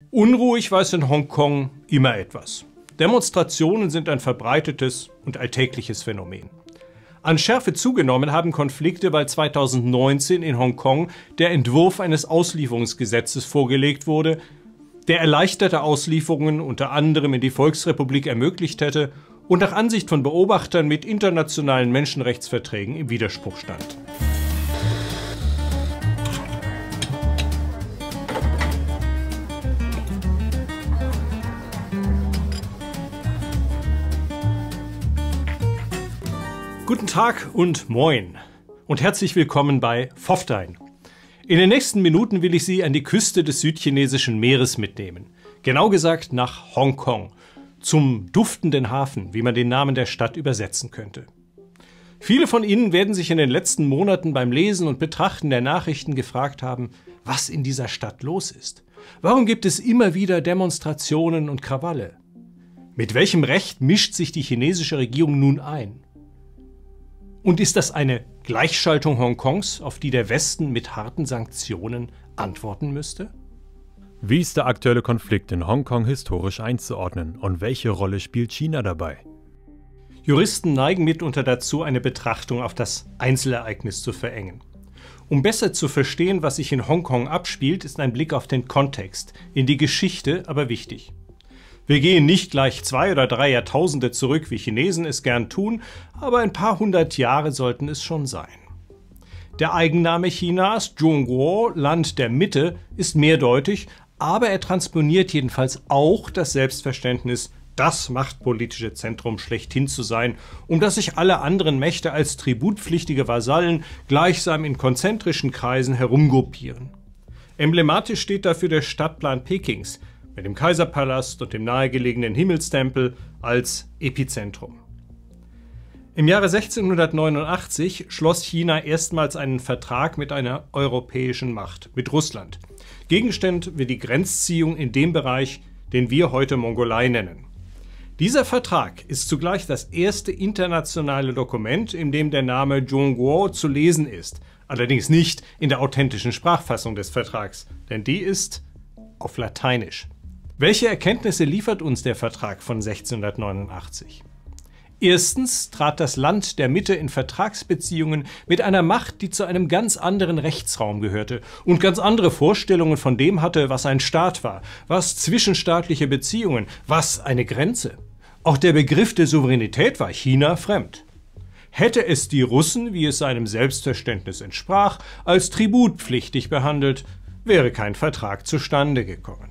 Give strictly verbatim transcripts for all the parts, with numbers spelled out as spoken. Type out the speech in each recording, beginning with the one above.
Unruhig war es in Hongkong immer etwas. Demonstrationen sind ein verbreitetes und alltägliches Phänomen. An Schärfe zugenommen haben Konflikte, weil zweitausendneunzehn in Hongkong der Entwurf eines Auslieferungsgesetzes vorgelegt wurde, der erleichterte Auslieferungen unter anderem in die Volksrepublik ermöglicht hätte und nach Ansicht von Beobachtern mit internationalen Menschenrechtsverträgen im Widerspruch stand. Guten Tag und Moin und herzlich willkommen bei Pfofftein. In den nächsten Minuten will ich Sie an die Küste des südchinesischen Meeres mitnehmen. Genau gesagt nach Hongkong, zum duftenden Hafen, wie man den Namen der Stadt übersetzen könnte. Viele von Ihnen werden sich in den letzten Monaten beim Lesen und Betrachten der Nachrichten gefragt haben, was in dieser Stadt los ist. Warum gibt es immer wieder Demonstrationen und Krawalle? Mit welchem Recht mischt sich die chinesische Regierung nun ein? Und ist das eine Gleichschaltung Hongkongs, auf die der Westen mit harten Sanktionen antworten müsste? Wie ist der aktuelle Konflikt in Hongkong historisch einzuordnen und welche Rolle spielt China dabei? Juristen neigen mitunter dazu, eine Betrachtung auf das Einzelereignis zu verengen. Um besser zu verstehen, was sich in Hongkong abspielt, ist ein Blick auf den Kontext, in die Geschichte aber wichtig. Wir gehen nicht gleich zwei oder drei Jahrtausende zurück, wie Chinesen es gern tun, aber ein paar hundert Jahre sollten es schon sein. Der Eigenname Chinas, Zhongguo, Land der Mitte, ist mehrdeutig, aber er transponiert jedenfalls auch das Selbstverständnis, das machtpolitische Zentrum schlechthin zu sein, um das sich alle anderen Mächte als tributpflichtige Vasallen gleichsam in konzentrischen Kreisen herumgruppieren. Emblematisch steht dafür der Stadtplan Pekings, mit dem Kaiserpalast und dem nahegelegenen Himmelstempel als Epizentrum. Im Jahre sechzehnhundertneunundachtzig schloss China erstmals einen Vertrag mit einer europäischen Macht, mit Russland. Gegenstand wird die Grenzziehung in dem Bereich, den wir heute Mongolei nennen. Dieser Vertrag ist zugleich das erste internationale Dokument, in dem der Name Zhongguo zu lesen ist, allerdings nicht in der authentischen Sprachfassung des Vertrags, denn die ist auf Lateinisch. Welche Erkenntnisse liefert uns der Vertrag von sechzehnhundertneunundachtzig? Erstens trat das Land der Mitte in Vertragsbeziehungen mit einer Macht, die zu einem ganz anderen Rechtsraum gehörte und ganz andere Vorstellungen von dem hatte, was ein Staat war, was zwischenstaatliche Beziehungen, was eine Grenze. Auch der Begriff der Souveränität war China fremd. Hätte es die Russen, wie es seinem Selbstverständnis entsprach, als tributpflichtig behandelt, wäre kein Vertrag zustande gekommen.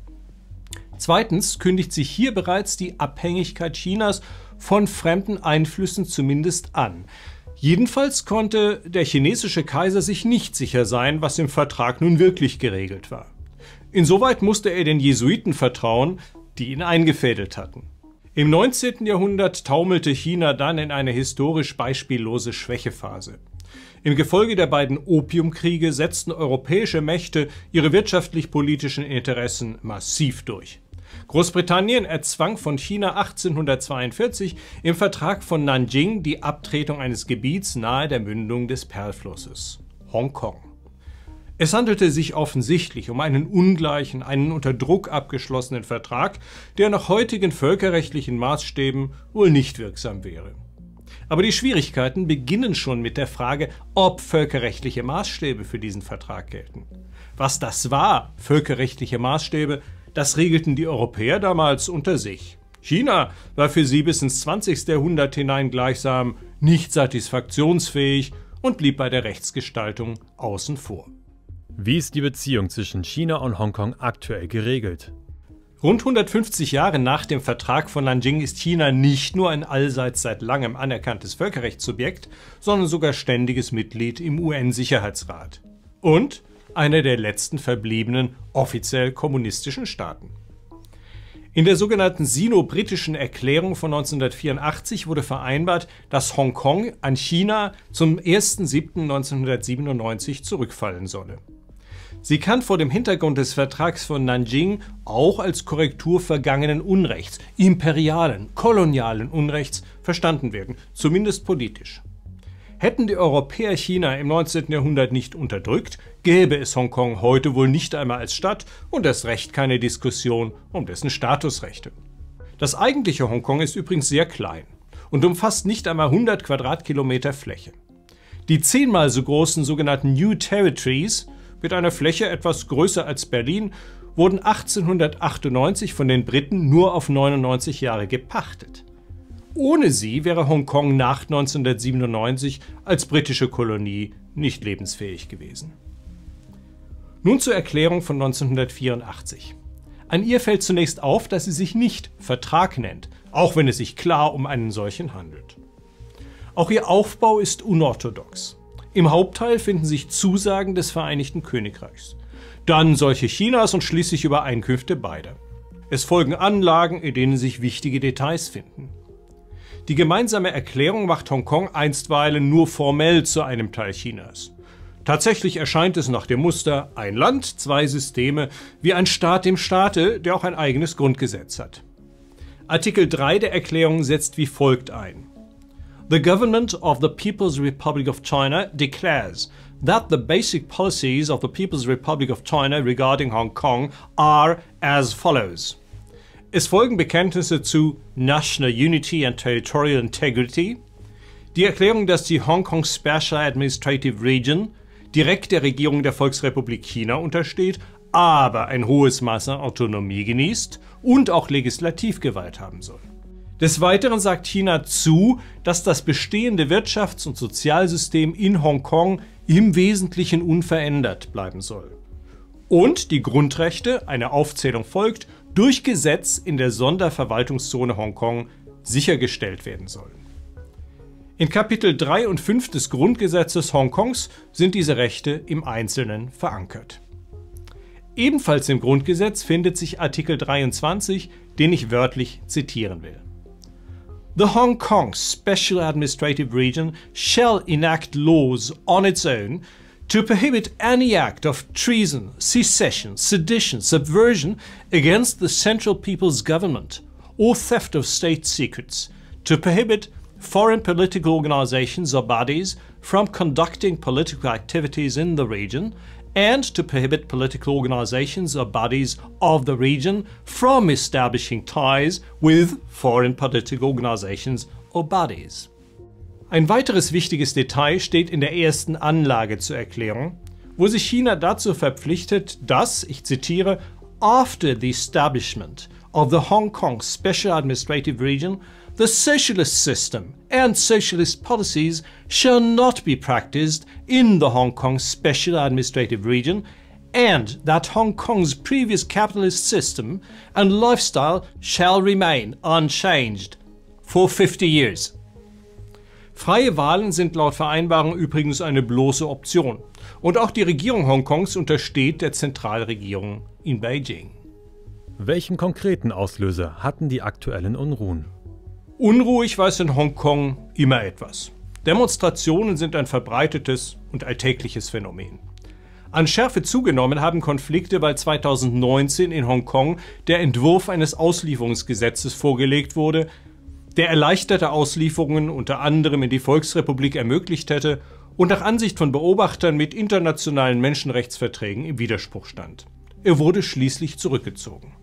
Zweitens kündigt sich hier bereits die Abhängigkeit Chinas von fremden Einflüssen zumindest an. Jedenfalls konnte der chinesische Kaiser sich nicht sicher sein, was im Vertrag nun wirklich geregelt war. Insoweit musste er den Jesuiten vertrauen, die ihn eingefädelt hatten. Im neunzehnten Jahrhundert taumelte China dann in eine historisch beispiellose Schwächephase. Im Gefolge der beiden Opiumkriege setzten europäische Mächte ihre wirtschaftlich-politischen Interessen massiv durch. Großbritannien erzwang von China achtzehnhundertzweiundvierzig im Vertrag von Nanjing die Abtretung eines Gebiets nahe der Mündung des Perlflusses, Hongkong. Es handelte sich offensichtlich um einen ungleichen, einen unter Druck abgeschlossenen Vertrag, der nach heutigen völkerrechtlichen Maßstäben wohl nicht wirksam wäre. Aber die Schwierigkeiten beginnen schon mit der Frage, ob völkerrechtliche Maßstäbe für diesen Vertrag gelten. Was das war, völkerrechtliche Maßstäbe, das regelten die Europäer damals unter sich. China war für sie bis ins zwanzigste Jahrhundert hinein gleichsam nicht satisfaktionsfähig und blieb bei der Rechtsgestaltung außen vor. Wie ist die Beziehung zwischen China und Hongkong aktuell geregelt? Rund hundertfünfzig Jahre nach dem Vertrag von Nanjing ist China nicht nur ein allseits seit langem anerkanntes Völkerrechtssubjekt, sondern sogar ständiges Mitglied im U N-Sicherheitsrat. Und einer der letzten verbliebenen offiziell kommunistischen Staaten. In der sogenannten Sino-britischen Erklärung von neunzehnhundertvierundachtzig wurde vereinbart, dass Hongkong an China zum ersten siebten neunzehnhundertsiebenundneunzig zurückfallen solle. Sie kann vor dem Hintergrund des Vertrags von Nanjing auch als Korrektur vergangenen Unrechts, imperialen, kolonialen Unrechts verstanden werden, zumindest politisch. Hätten die Europäer China im neunzehnten Jahrhundert nicht unterdrückt, gäbe es Hongkong heute wohl nicht einmal als Stadt und erst recht keine Diskussion um dessen Statusrechte. Das eigentliche Hongkong ist übrigens sehr klein und umfasst nicht einmal hundert Quadratkilometer Fläche. Die zehnmal so großen sogenannten New Territories, mit einer Fläche etwas größer als Berlin, wurden achtzehnhundertachtundneunzig von den Briten nur auf neunundneunzig Jahre gepachtet. Ohne sie wäre Hongkong nach neunzehnhundertsiebenundneunzig als britische Kolonie nicht lebensfähig gewesen. Nun zur Erklärung von neunzehnhundertvierundachtzig. An ihr fällt zunächst auf, dass sie sich nicht Vertrag nennt, auch wenn es sich klar um einen solchen handelt. Auch ihr Aufbau ist unorthodox. Im Hauptteil finden sich Zusagen des Vereinigten Königreichs, dann solche Chinas und schließlich Übereinkünfte beider. Es folgen Anlagen, in denen sich wichtige Details finden. Die gemeinsame Erklärung macht Hongkong einstweilen nur formell zu einem Teil Chinas. Tatsächlich erscheint es nach dem Muster ein Land, zwei Systeme, wie ein Staat im Staate, der auch ein eigenes Grundgesetz hat. Artikel drei der Erklärung setzt wie folgt ein. The government of the People's Republic of China declares that the basic policies of the People's Republic of China regarding Hong Kong are as follows. Es folgen Bekenntnisse zu National Unity and Territorial Integrity, die Erklärung, dass die Hong Kong Special Administrative Region direkt der Regierung der Volksrepublik China untersteht, aber ein hohes Maß an Autonomie genießt und auch Legislativgewalt haben soll. Des Weiteren sagt China zu, dass das bestehende Wirtschafts- und Sozialsystem in Hongkong im Wesentlichen unverändert bleiben soll. Und die Grundrechte, eine Aufzählung folgt, durch Gesetz in der Sonderverwaltungszone Hongkong sichergestellt werden sollen. In Kapitel drei und fünf des Grundgesetzes Hongkongs sind diese Rechte im Einzelnen verankert. Ebenfalls im Grundgesetz findet sich Artikel dreiundzwanzig, den ich wörtlich zitieren will. The Hong Kong Special Administrative Region shall enact laws on its own to prohibit any act of treason, secession, sedition, subversion against the Central People's Government or theft of state secrets, to prohibit foreign political organizations or bodies from conducting political activities in the region, and to prohibit political organizations or bodies of the region from establishing ties with foreign political organizations or bodies. Ein weiteres wichtiges Detail steht in der ersten Anlage zur Erklärung, wo sich China dazu verpflichtet, dass, ich zitiere, after the establishment of the Hong Kong Special Administrative Region, the socialist system and socialist policies shall not be practiced in the Hong Kong Special Administrative Region, and that Hong Kong's previous capitalist system and lifestyle shall remain unchanged for fifty years. Freie Wahlen sind laut Vereinbarung übrigens eine bloße Option und auch die Regierung Hongkongs untersteht der Zentralregierung in Beijing. Welchen konkreten Auslöser hatten die aktuellen Unruhen? Unruhig war es in Hongkong immer etwas. Demonstrationen sind ein verbreitetes und alltägliches Phänomen. An Schärfe zugenommen haben Konflikte, weil zweitausendneunzehn in Hongkong der Entwurf eines Auslieferungsgesetzes vorgelegt wurde, der erleichterte Auslieferungen unter anderem in die Volksrepublik ermöglicht hätte und nach Ansicht von Beobachtern mit internationalen Menschenrechtsverträgen im Widerspruch stand. Er wurde schließlich zurückgezogen.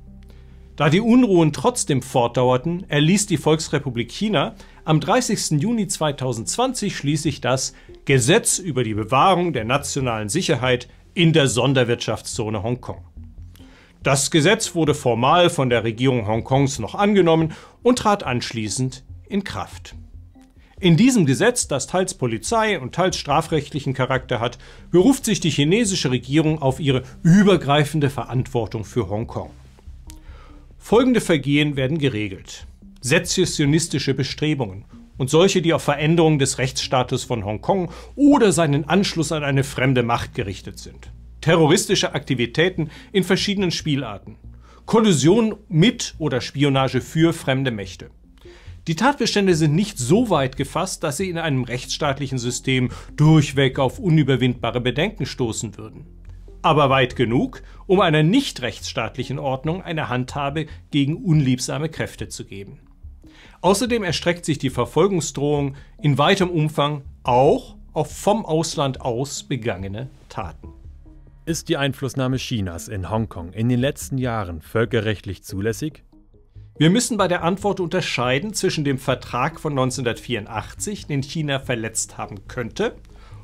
Da die Unruhen trotzdem fortdauerten, erließ die Volksrepublik China am dreißigsten Juni zweitausendzwanzig schließlich das Gesetz über die Bewahrung der nationalen Sicherheit in der Sonderwirtschaftszone Hongkong. Das Gesetz wurde formal von der Regierung Hongkongs noch angenommen und trat anschließend in Kraft. In diesem Gesetz, das teils Polizei- und teils strafrechtlichen Charakter hat, beruft sich die chinesische Regierung auf ihre übergreifende Verantwortung für Hongkong. Folgende Vergehen werden geregelt: sezessionistische Bestrebungen und solche, die auf Veränderung des Rechtsstatus von Hongkong oder seinen Anschluss an eine fremde Macht gerichtet sind. Terroristische Aktivitäten in verschiedenen Spielarten. Kollusion mit oder Spionage für fremde Mächte. Die Tatbestände sind nicht so weit gefasst, dass sie in einem rechtsstaatlichen System durchweg auf unüberwindbare Bedenken stoßen würden. Aber weit genug, um einer nicht rechtsstaatlichen Ordnung eine Handhabe gegen unliebsame Kräfte zu geben. Außerdem erstreckt sich die Verfolgungsdrohung in weitem Umfang auch auf vom Ausland aus begangene Taten. Ist die Einflussnahme Chinas in Hongkong in den letzten Jahren völkerrechtlich zulässig? Wir müssen bei der Antwort unterscheiden zwischen dem Vertrag von neunzehnhundertvierundachtzig, den China verletzt haben könnte,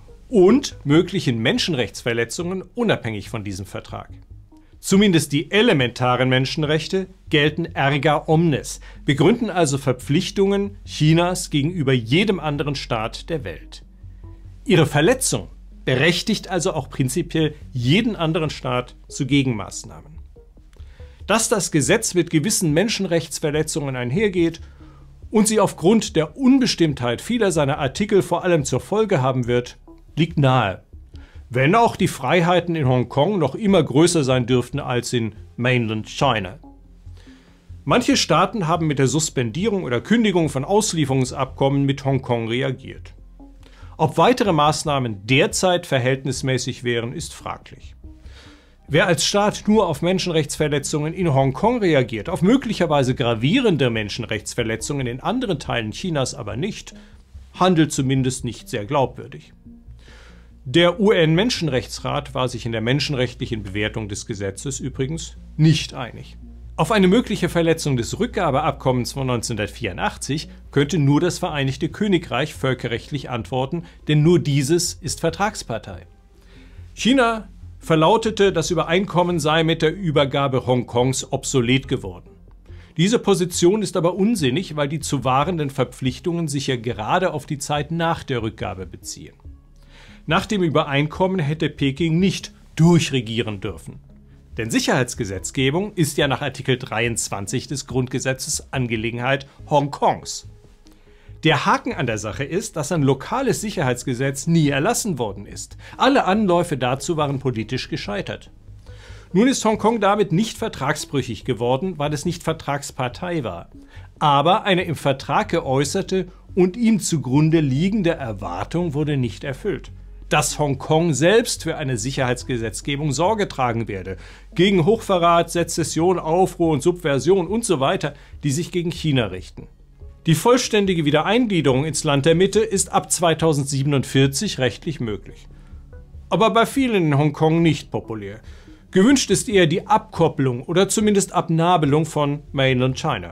und möglichen Menschenrechtsverletzungen unabhängig von diesem Vertrag. Zumindest die elementaren Menschenrechte gelten erga omnes, begründen also Verpflichtungen Chinas gegenüber jedem anderen Staat der Welt. Ihre Verletzung berechtigt also auch prinzipiell jeden anderen Staat zu Gegenmaßnahmen. Dass das Gesetz mit gewissen Menschenrechtsverletzungen einhergeht und sie aufgrund der Unbestimmtheit vieler seiner Artikel vor allem zur Folge haben wird, liegt nahe. Wenn auch die Freiheiten in Hongkong noch immer größer sein dürften als in Mainland China. Manche Staaten haben mit der Suspendierung oder Kündigung von Auslieferungsabkommen mit Hongkong reagiert. Ob weitere Maßnahmen derzeit verhältnismäßig wären, ist fraglich. Wer als Staat nur auf Menschenrechtsverletzungen in Hongkong reagiert, auf möglicherweise gravierende Menschenrechtsverletzungen in anderen Teilen Chinas aber nicht, handelt zumindest nicht sehr glaubwürdig. Der U N-Menschenrechtsrat war sich in der menschenrechtlichen Bewertung des Gesetzes übrigens nicht einig. Auf eine mögliche Verletzung des Rückgabeabkommens von neunzehnhundertvierundachtzig könnte nur das Vereinigte Königreich völkerrechtlich antworten, denn nur dieses ist Vertragspartei. China verlautete, das Übereinkommen sei mit der Übergabe Hongkongs obsolet geworden. Diese Position ist aber unsinnig, weil die zu wahrenden Verpflichtungen sich ja gerade auf die Zeit nach der Rückgabe beziehen. Nach dem Übereinkommen hätte Peking nicht durchregieren dürfen. Denn Sicherheitsgesetzgebung ist ja nach Artikel dreiundzwanzig des Grundgesetzes Angelegenheit Hongkongs. Der Haken an der Sache ist, dass ein lokales Sicherheitsgesetz nie erlassen worden ist. Alle Anläufe dazu waren politisch gescheitert. Nun ist Hongkong damit nicht vertragsbrüchig geworden, weil es nicht Vertragspartei war, aber eine im Vertrag geäußerte und ihm zugrunde liegende Erwartung wurde nicht erfüllt. Dass Hongkong selbst für eine Sicherheitsgesetzgebung Sorge tragen werde, gegen Hochverrat, Sezession, Aufruhr und Subversion und so weiter, die sich gegen China richten. Die vollständige Wiedereingliederung ins Land der Mitte ist ab zweitausendsiebenundvierzig rechtlich möglich. Aber bei vielen in Hongkong nicht populär. Gewünscht ist eher die Abkopplung oder zumindest Abnabelung von Mainland China.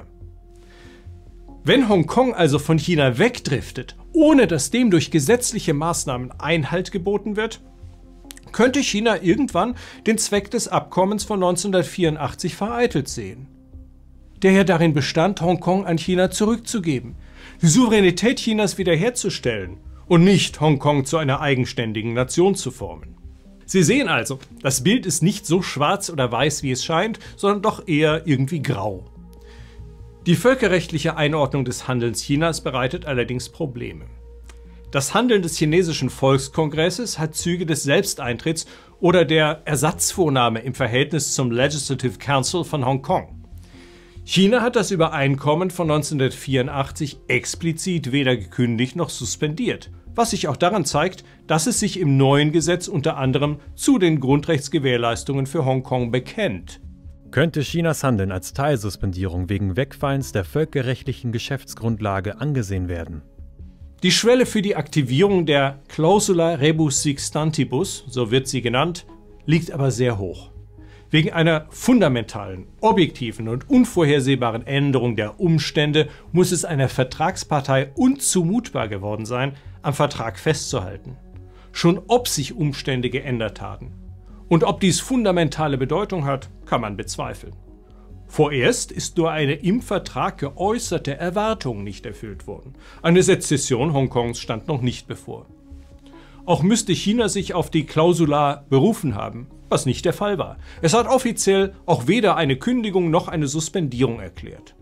Wenn Hongkong also von China wegdriftet, ohne dass dem durch gesetzliche Maßnahmen Einhalt geboten wird, könnte China irgendwann den Zweck des Abkommens von neunzehnhundertvierundachtzig vereitelt sehen, der ja darin bestand, Hongkong an China zurückzugeben, die Souveränität Chinas wiederherzustellen und nicht Hongkong zu einer eigenständigen Nation zu formen. Sie sehen also, das Bild ist nicht so schwarz oder weiß, wie es scheint, sondern doch eher irgendwie grau. Die völkerrechtliche Einordnung des Handelns Chinas bereitet allerdings Probleme. Das Handeln des chinesischen Volkskongresses hat Züge des Selbsteintritts oder der Ersatzvornahme im Verhältnis zum Legislative Council von Hongkong. China hat das Übereinkommen von neunzehnhundertvierundachtzig explizit weder gekündigt noch suspendiert, was sich auch daran zeigt, dass es sich im neuen Gesetz unter anderem zu den Grundrechtsgewährleistungen für Hongkong bekennt. Könnte Chinas Handeln als Teilsuspendierung wegen Wegfallens der völkerrechtlichen Geschäftsgrundlage angesehen werden? Die Schwelle für die Aktivierung der Clausula rebus sic stantibus, so wird sie genannt, liegt aber sehr hoch. Wegen einer fundamentalen, objektiven und unvorhersehbaren Änderung der Umstände muss es einer Vertragspartei unzumutbar geworden sein, am Vertrag festzuhalten. Schon ob sich Umstände geändert haben. Und ob dies fundamentale Bedeutung hat, kann man bezweifeln. Vorerst ist nur eine im Vertrag geäußerte Erwartung nicht erfüllt worden. Eine Sezession Hongkongs stand noch nicht bevor. Auch müsste China sich auf die Clausula berufen haben, was nicht der Fall war. Es hat offiziell auch weder eine Kündigung noch eine Suspendierung erklärt.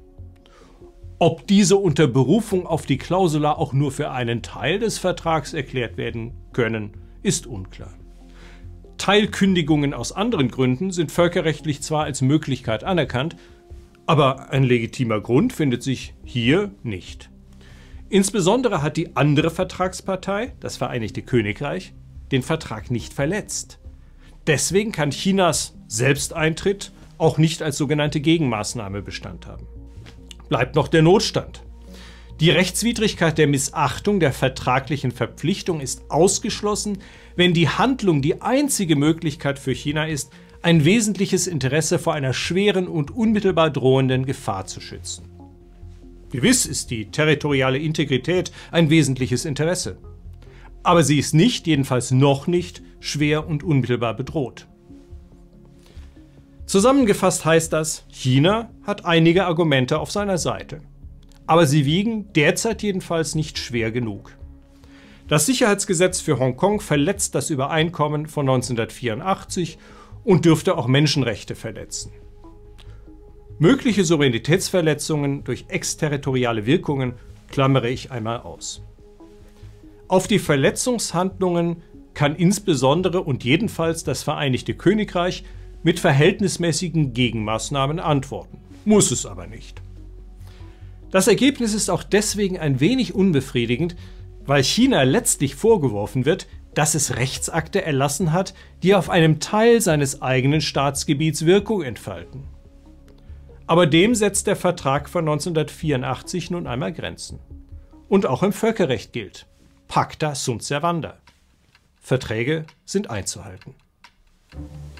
Ob diese unter Berufung auf die Clausula auch nur für einen Teil des Vertrags erklärt werden können, ist unklar. Teilkündigungen aus anderen Gründen sind völkerrechtlich zwar als Möglichkeit anerkannt, aber ein legitimer Grund findet sich hier nicht. Insbesondere hat die andere Vertragspartei, das Vereinigte Königreich, den Vertrag nicht verletzt. Deswegen kann Chinas Selbsteintritt auch nicht als sogenannte Gegenmaßnahme Bestand haben. Bleibt noch der Notstand, Die Rechtswidrigkeit der Missachtung der vertraglichen Verpflichtung ist ausgeschlossen, wenn die Handlung die einzige Möglichkeit für China ist, ein wesentliches Interesse vor einer schweren und unmittelbar drohenden Gefahr zu schützen. Gewiss ist die territoriale Integrität ein wesentliches Interesse. Aber sie ist nicht, jedenfalls noch nicht, schwer und unmittelbar bedroht. Zusammengefasst heißt das, China hat einige Argumente auf seiner Seite. Aber sie wiegen derzeit jedenfalls nicht schwer genug. Das Sicherheitsgesetz für Hongkong verletzt das Übereinkommen von neunzehnhundertvierundachtzig und dürfte auch Menschenrechte verletzen. Mögliche Souveränitätsverletzungen durch exterritoriale Wirkungen klammere ich einmal aus. Auf die Verletzungshandlungen kann insbesondere und jedenfalls das Vereinigte Königreich mit verhältnismäßigen Gegenmaßnahmen antworten, muss es aber nicht. Das Ergebnis ist auch deswegen ein wenig unbefriedigend, weil China letztlich vorgeworfen wird, dass es Rechtsakte erlassen hat, die auf einem Teil seines eigenen Staatsgebiets Wirkung entfalten. Aber dem setzt der Vertrag von neunzehnhundertvierundachtzig nun einmal Grenzen. Und auch im Völkerrecht gilt: Pacta sunt servanda. Verträge sind einzuhalten.